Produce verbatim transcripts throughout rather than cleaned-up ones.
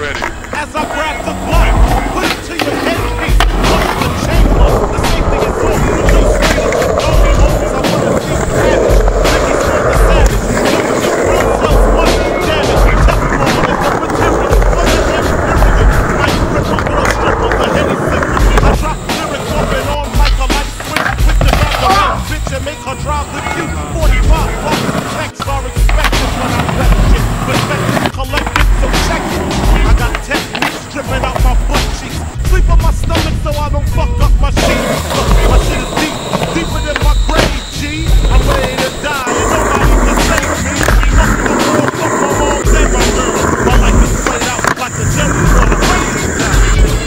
ready. As I grab the block, put it to your headpiece. Look the chamber, the safety is off. No straight up, no homies, I wanna see savage. Ricky's for the savage. Doing the real self, what's the damage? Teflon is the material. What the hell period? Might rip a girl strip of the Henny sip. I drop lyrics off and on like a light switch. Quick to grab the right bitch and make her drive the Q. forty-five bucks, checks are expected when I rep shit. Perspective collected, so check it. I got techniques dripping out my butt cheeks. Sleep on my stomach so I don't fuck up my sheets. Look, my shit is deep, deeper than my grave, G. I'm ready to die and nobody can save me. Fuck the world, fuck my mom and my girl. My life is played out like a jelly on a raisin time.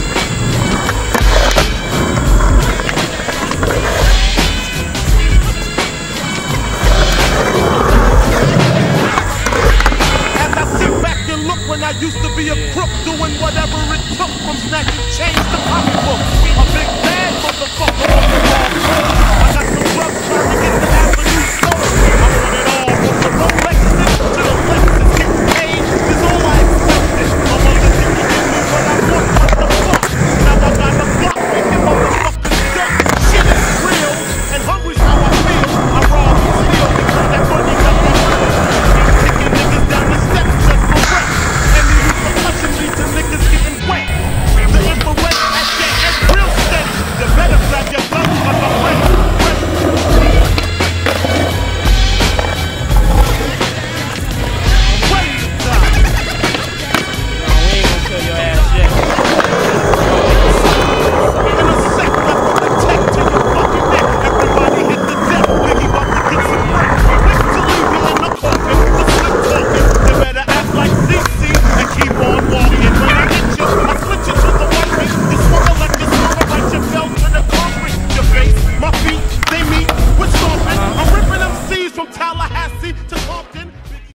When I used to be a crook, doing whatever it took, from snatching chains to pocketbooks. A big bad motherfucker.